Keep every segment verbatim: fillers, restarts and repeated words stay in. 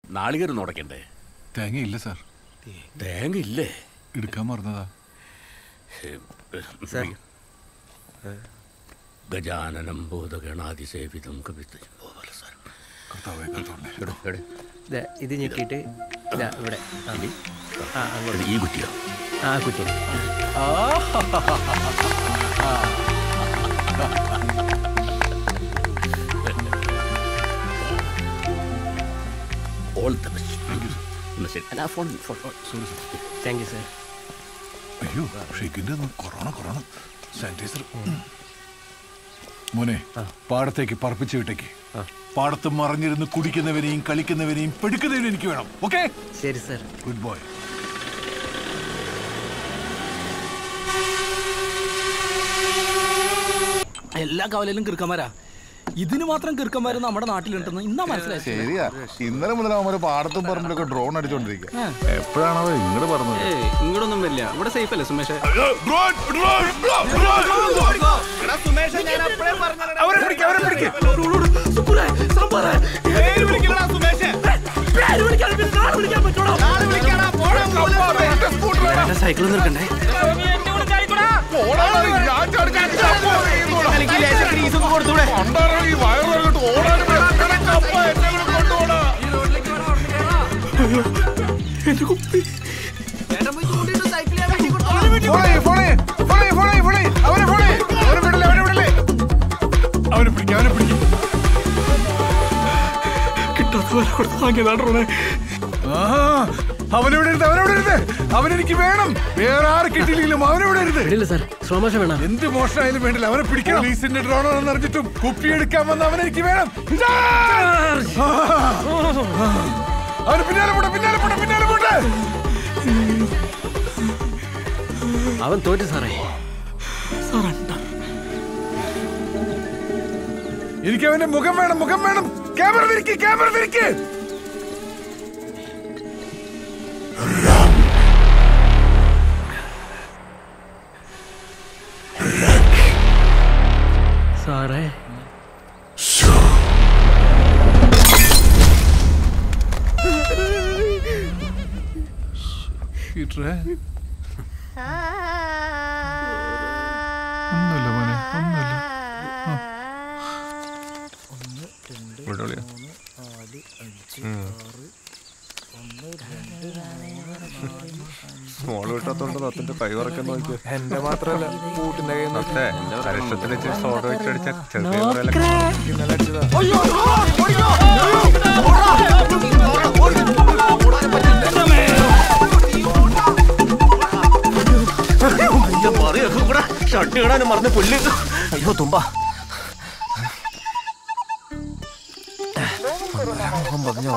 നാളികേരം ഉടക്കണ്ടേ? തേങ്ങ ഇല്ല സാർ. തേങ്ങ ഇല്ലേ? എടുക്കാൻ മറന്നതാ. ഗജാനനം ബോധഗണാതിസേവിതം കവിത. ഇത് ഞെക്കിയിട്ട് ഇവിടെ ഈ കുറ്റിയോ? ആ കുറ്റി. All the best. Thank you sir. അയ്യോ ഷെയ്ക്കിന്റെ കൊറോണ കൊറോണ സാനിറ്റൈസർ. മോനെ പാടത്തേക്ക് പറപ്പിച്ച് വിട്ടേക്ക്. പാടത്ത് മറിഞ്ഞിരുന്ന് കുടിക്കുന്നവനെയും കളിക്കുന്നവനെയും പെടുക്കുന്നവനെയും എനിക്ക് വേണം. ഓക്കെ ശരി സർ. Good boy. എല്ലാ കവലയിലും കിറുക്കന്മാരാ. ഇതിന് മാത്രം കിറുക്കന്മാര് നമ്മുടെ നാട്ടിലുണ്ടെന്ന് ഇന്നാ മനസ്സിലായി. ശരിയാ, ഇന്നലെ മുതൽ അവന്മാര് പാടത്തും പറമ്പിലൊക്കെ ഡ്രോൺ അടിച്ചോണ്ടിരിക്കുക. എപ്പോഴാണോ ഇങ്ങോട്ട് പറഞ്ഞത്? ഇങ്ങോട്ടൊന്നും വരില്ല, ഇവിടെ സേഫ് അല്ലേ സുമേഷ്? സൈക്കിൾ നിർക്കണ്ടേ? അവനെനിക്ക് വേണം. വേറെ ആര് കിട്ടിയില്ലെങ്കിലും അവനെവിടെ എന്ത് മോഷണമായാലും വേണ്ടില്ല, അവനെ പിടിക്കണം. പോലീസിന്റെ ഡ്രോണാണെന്ന് അറിഞ്ഞിട്ടും കുപ്പിയെടുക്കാൻ വന്ന അവനെനിക്ക് വേണം. അവന് പിന്നാലെ പോട്ടെ, പിന്നാലെ പോട്ടെ, പിന്നാലെ പോട്ടെ. അവൻ തോറ്റു സാറേ. എനിക്ക് അവന്റെ മുഖം വേണം, മുഖം വേണം. ക്യാമറ തിരിക്ക്, ക്യാമറ തിരിക്ക്. സാറേ ഒന്നുമില്ല മോനെ, ഒന്നുമില്ല. മോള് വിട്ടാത്തോണ്ട് നത്തിന്റെ കൈ വറക്കാൻ നോക്കിയോ? എന്റെ മാത്രല്ല കൂട്ടിന്റെ കരക്ഷത്തിൽ സോഡ വെച്ചടിച്ച ചെറിയ ഇന്നലെ അടിച്ചതാ. ഷർട്ട് ഇടാനും മറന്ന് പുല്ല്. അയ്യോ തുമ്പ. പറഞ്ഞോ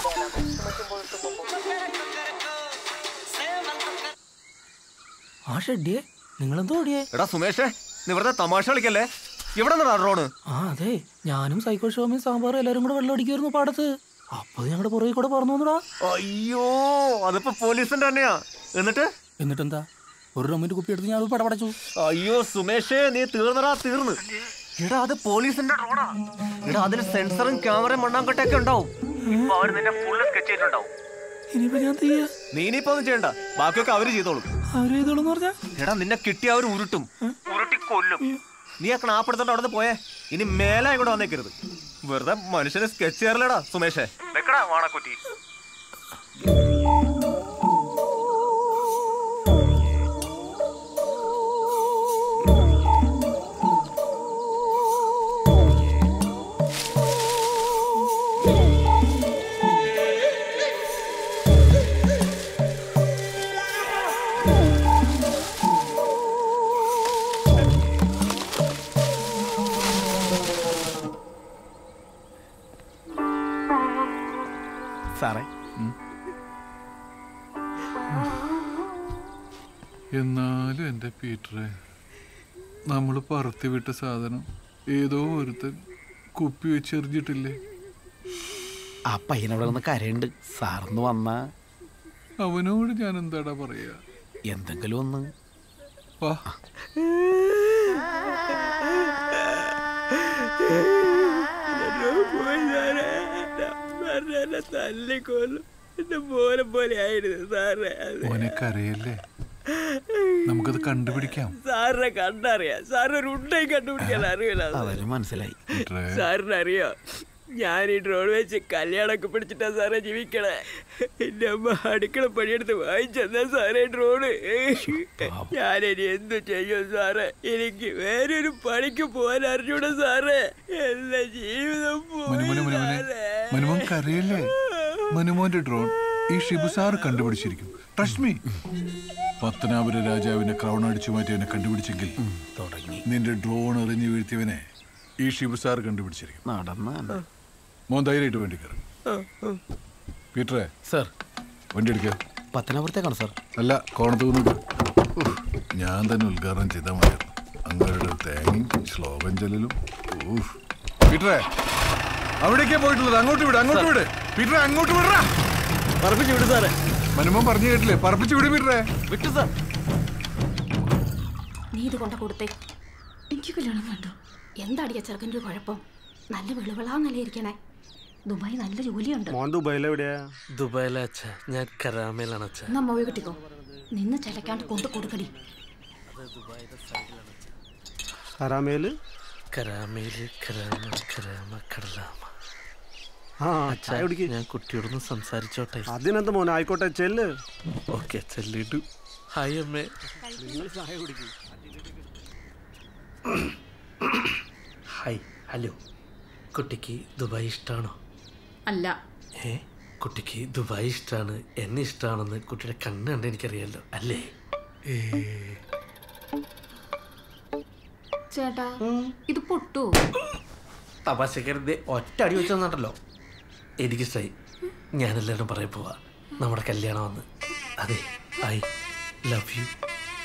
ആ ഷെഡിയെ നിങ്ങളെന്തോ ഓടിയേ? എടാ സുമേഷേ, നീ വെറുതെ തമാശ കളിക്കല്ലേ. ഇവിടെ ഡ്രോണ്? ആ അതെ, ഞാനും സൈക്കിൾ ഷോമിയും സാമ്പാറും എല്ലാരും കൂടെ വെള്ളം അടിക്കുമായിരുന്നു പാടത്ത്. അപ്പൊ ഞങ്ങളുടെ പുറകെ കൂടെ പറഞ്ഞു വന്നടാ. അയ്യോ അതിപ്പോ പോലീസിന്റെ തന്നെയാ. എന്നിട്ട് എന്നിട്ടെന്താ, ഒരു റമ്മിന്റെ കുപ്പി എടുത്ത് ഞാൻ പടപടച്ചു. അയ്യോ സുമേഷേ, നീ തീർന്നടാ, തീർന്ന്. എടാ അത് പോലീസിന്റെ ഡ്രോണാ. എടാ അതിൽ സെൻസറും ക്യാമറയും മണ്ണാങ്കട്ടയൊക്കെ ഉണ്ടാവും. ഇപ്പൊ അവര് നിന്നെ ഫുള്ള് സ്കെച്ച് ചെയ്തിട്ടുണ്ടാവും. ഇനിയിപ്പോ ഞാൻ ചെയ്യാ? നീ ഇനിയിപ്പോ ഒന്നും ചെയ്യണ്ട, ബാക്കിയൊക്കെ അവര് ചെയ്തോളും. അവര് ചെയ്തോളും പറഞ്ഞാ? എടാ നിന്നെ കിട്ടി അവർ ഉരുട്ടും, ഉരുട്ടി കൊല്ലും. നീ ആ ക്നാപ്പെടുത്തോണ്ട് അവിടെ നിന്ന് പോയേ. ഇനി മേലെ ഇങ്ങോട്ട് വന്നേക്കരുത്. വെറുതെ മനുഷ്യനെ സ്കെച്ച് ചെയ്യാറില്ലടാ സുമേഷേ. വെക്കടാ വാണക്കുറ്റി. സാറേ എന്നാലും എന്റെ പീറ്ററെ, നമ്മൾ പറത്തി വിട്ട സാധനം ഏതോ ഒരുത്തൻ കുപ്പി വെച്ചെറിഞ്ഞിട്ടില്ലേ? ആ പയ്യനവിടെ ഒന്ന് കരയുണ്ട്. സാറിന്ന് വന്നാ അവനോട് ഞാൻ എന്താടാ പറയാ? എന്തെങ്കിലും ഒന്ന് വാ. സാറിനെ എന്നെ തല്ലിക്കൊല്ലും. എന്റെ പോലെ പോലെ ആയിരുന്നു സാറേ. അറിയല്ലേ, നമുക്കത് കണ്ടുപിടിക്കാം. സാറിനെ കണ്ടറിയാം. സാറിന് ഒരു ഉണ്ടയും കണ്ടുപിടിക്കാൻ അറിയില്ല. മനസ്സിലായി. സാറിന് അറിയോ, ഞാൻ ഈ ഡ്രോൺ വെച്ച് കല്യാണമൊക്കെ പിടിച്ചിട്ടാ സാറേ ജീവിക്കണേ. എന്റെ അമ്മ അടുക്കള പണിയെടുത്ത് വാങ്ങിച്ചെന്നാ സാറേ ഡ്രോണ്. ഞാനിനി എന്തു ചെയ്യും സാറേ? എനിക്ക് വേറൊരു പണിക്ക് പോകാൻ അറിഞ്ഞൂടാ സാറേ. എല്ലാ ജീവിതം അറിയല്ലേ, മനുമോന്റെ ഡ്രോൺ ഈ ഷിബു സാറ് കണ്ടുപിടിച്ചിരിക്കും. Trust me. പത്തനാപുര രാജാവിനെ ക്രൗൺ അടിച്ചു മാറ്റിയവനെ കണ്ടുപിടിച്ചെങ്കിൽ നിന്റെ ഡ്രോൺ എറിഞ്ഞു വീഴ്ത്തിയവനെ ഈ ഷിബു സാർ കണ്ടുപിടിച്ചിരിക്കും. മോൻ ധൈര്യമായിട്ട് വേണ്ടി കയറും. പീറ്ററെ സാർ, വണ്ടി എടുക്കുക. പത്തനാപുരത്തേക്കാണ് സാർ? അല്ല, കോണത്ത് നിന്നിട്ട്. ഞാൻ തന്നെ ഉദ്ഘാടനം ചെയ്താൽ മതിയായിരുന്നു. അങ്ങയുടെ തേങ്ങയും ശ്ലോകം ചെല്ലലും. പീറ്ററെ അവിടേക്കാ പോയിട്ടുള്ളത്. അങ്ങോട്ട് വിട്, അങ്ങോട്ട് വിട് പീറ്ററെ, അങ്ങോട്ട് വിടറാ. പറപ്പിച്ചു വിട് സാറേ. മനുമോൻ പറഞ്ഞു കേട്ടില്ലേ, പറപ്പിച്ചു വിട് പീറ്ററെ. വിട്ടു സാർ. നീ ഇത് കൊണ്ട കൊടുത്തേ. എനിക്ക് കല്യാണം വേണ്ട. എന്താടിയ ചെറുക്കൻ്റെ ഒരു കുഴപ്പം? നല്ല വെളുവിളാ നല്ല ഇരിക്കണേ. ദുബായ് നല്ല ജോലിയുണ്ട്. ദുബായിലെവിടെയാ? ദുബായിലെ അച്ഛ, ഞാൻ കരാമയിലാണ് അച്ഛ. എന്നാ മോയി കിട്ടിക്കോ. നിന്ന് ചിലക്കാണ്ട് കൊണ്ട് കൊടുക്കടി. കരാമേല് കരാമയില് കരാമ കരാമ കടലാമ. ആ ചായ കുടിക്ക്. ഞാൻ കുട്ടിയോടൊന്ന് സംസാരിച്ചോട്ടെ. അതിനെന്താ മോനെ, ആയിക്കോട്ടെ ചെല്ല്. ഓക്കെ ചെല്ലിട്ടു. ഹായ് അമ്മേ. നിങ്ങൾ ചായ കുടിക്കും. Hi, hello. കുട്ടിക്ക് ദുബായ് ഇഷ്ടമാണോ? അല്ല. ഏ, കുട്ടിക്ക് ദുബായ് ഇഷ്ടമാണ്, എന്നെ ഇഷ്ടമാണെന്ന് കുട്ടിയുടെ കണ്ണ് കണ്ട് എനിക്കറിയാലോ അല്ലേ? ചേട്ടാ ഇത് പൊട്ടു. തപാശക്കരുത്, ഒറ്റ അടി വെച്ച് തന്നിട്ടല്ലോ. എനിക്കിഷ്ടായി. ഞാനെല്ലാവരും പറയാൻ പോവാ നമ്മുടെ കല്യാണം വന്ന്. അതെ, ഐ ലവ് യു.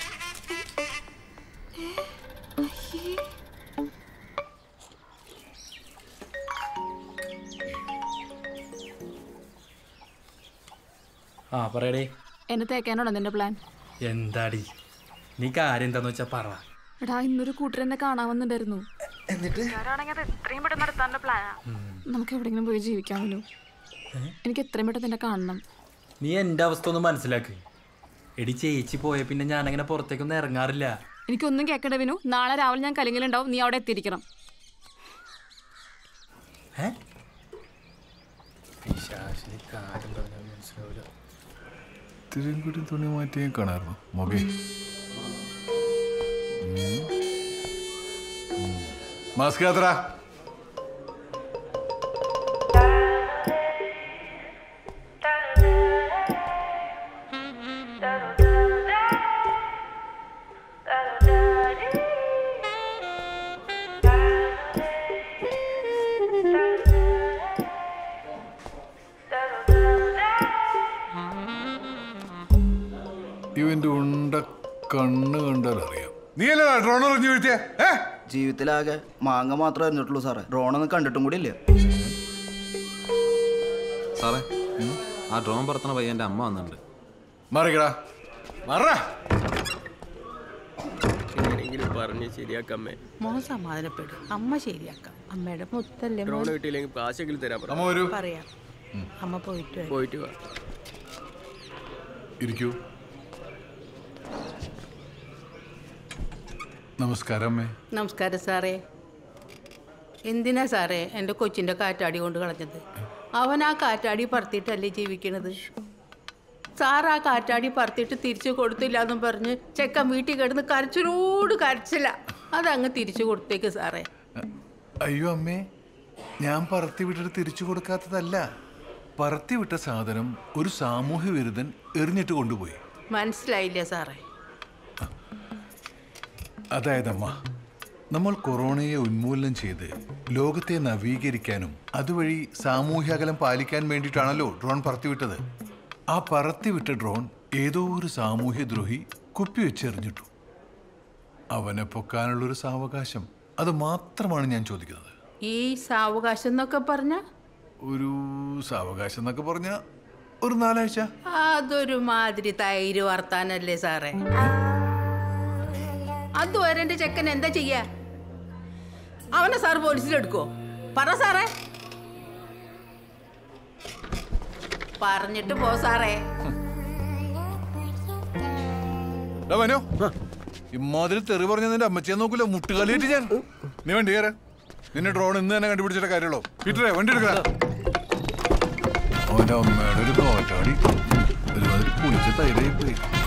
ആ പറയടേ. എന്നെ തേക്കാനാണോ നിന്റെ പ്ലാൻ? എന്താടി നീ കാര്യം എന്താന്ന് വെച്ചാ പറ. എടാ, ഇന്നൊരു കൂട്ടർ എന്നെ കാണാൻ വന്നിട്ടുണ്ടായിരുന്നു. എന്നിട്ട് നമുക്ക് എവിടെയെങ്കിലും പോയി ജീവിക്കാമല്ലോ. എനിക്ക് എത്രയും പെട്ടെന്ന് എന്നെ കാണണം. നീ എന്റെ അവസ്ഥ ഒന്ന് മനസ്സിലാക്ക്. എടി ചേച്ചി പോയ പിന്നെ ഞാനങ്ങനെ പുറത്തേക്കൊന്നും ഇറങ്ങാറില്ല. എനിക്കൊന്നും കേൾക്കണ്ട വിനു. നാളെ രാവിലെ ഞാൻ കലിങ്ങിലുണ്ടാവും. നീ അവിടെ എത്തിയിരിക്കണം. ഇത്തിരിയും കൂടി തുണി മാറ്റി കാണാറുണ്ടോ മൊബൈൽ? മാസ്ക് യാത്ര. ഇവന്റെ ഉണ്ട കണ്ണ് കണ്ടാൽ അറിയാം. നീ അല്ലേ ഡ്രോൺ എറിഞ്ഞു വീഴ്ത്തിയ? ജീവിതത്തിലാകെ മാങ്ങ മാത്രമേ അറിഞ്ഞിട്ടുള്ളൂ സാറേ. ഡ്രോണൊന്നും കണ്ടിട്ടും കൂടി ഇല്ല സാറേ. ആ ഡ്രോൺ പറത്തണ പയ്യന്റെ അമ്മ വന്നിട്ടുണ്ട്. മറിക്കടാ, മറ. എങ്ങനെയെങ്കിലും പറഞ്ഞ് ശരിയാക്കമ്മേ. മോൻ സമാധാനപ്പെടും, അമ്മ ശരിയാക്കാം. അമ്മയുടെ മുത്തല്ലേ. ഡ്രോൺ കിട്ടിയില്ലെങ്കിൽ കാശെങ്കിലും തരാൻ പറയാം. അമ്മ പോയിട്ട് പോയിട്ട് വാ. ഇരിക്കൂ. നമസ്കാരം അമ്മേ. നമസ്കാരം സാറേ. എന്തിനാ സാറേ എൻ്റെ കൊച്ചിൻ്റെ കാറ്റാടി കൊണ്ട് കളഞ്ഞത്? അവൻ ആ കാറ്റാടി പറത്തിയിട്ടല്ലേ ജീവിക്കണത്. സാർ ആ കാറ്റാടി പറത്തിയിട്ട് തിരിച്ചു കൊടുത്തില്ല എന്നും പറഞ്ഞ് ചെക്കൻ വീട്ടിൽ കിടന്ന് കരച്ചിലോട് കരച്ചില്ല. അതങ്ങ് തിരിച്ചു കൊടുത്തേക്ക് സാറേ. അയ്യോ അമ്മേ, ഞാൻ പറത്തി വിട്ടിട്ട് തിരിച്ചു കൊടുക്കാത്തതല്ല. പറത്തി വിട്ട സാധനം ഒരു സാമൂഹ്യ വിരുദ്ധൻ എറിഞ്ഞിട്ട് കൊണ്ടുപോയി. മനസ്സിലായില്ല സാറേ. അതായത് അമ്മ, നമ്മൾ കൊറോണയെ ഉന്മൂലനം ചെയ്ത് ലോകത്തെ നവീകരിക്കാനും അതുവഴി സാമൂഹ്യ അകലം പാലിക്കാൻ വേണ്ടിയിട്ടാണല്ലോ ഡ്രോൺ പറത്തിവിട്ടത്. ആ പറത്തിവിട്ട ഡ്രോൺ ഏതോ ഒരു സാമൂഹ്യ ദ്രോഹി കുപ്പി വെച്ചെറിഞ്ഞിട്ടു. അവനെ പൊക്കാനുള്ളൊരു സാവകാശം, അത് മാത്രമാണ് ഞാൻ ചോദിക്കുന്നത്. ഈ സാവകാശം എന്നൊക്കെ പറഞ്ഞ ഒരു സാവകാശം എന്നൊക്കെ പറഞ്ഞ ഒരു നാലാഴ്ച. അതൊരു മാതിരി തൈര് വർത്താനല്ലേ സാറേ. അതുവരെ എൻ്റെ ചെക്കൻ എന്താ ചെയ്യാ? അവനെ സാർ പോലീസിലെടുക്കോ? പറ സാറേ. പറഞ്ഞിട്ട് പോ സാറേ. മനോ ഇമ്മാതിരി തെറി പറഞ്ഞ നിന്റെ അമ്മച്ചിയെ നോക്കൂല മുട്ടുകാലിയിട്ട് ഞാൻ. നീ വണ്ടി കയറ. നിന്നെ ഡ്രോൺ ഇന്ന് തന്നെ കണ്ടുപിടിച്ചിട്ട് കാര്യമുള്ളൂ. പീറ്ററെ വണ്ടി എടുക്ക. അവന്റെ അമ്മയുടെ ഒരു കാറ്റാടി ഒരുമാതിരി കുളിച്ച തൈരായി പോയി.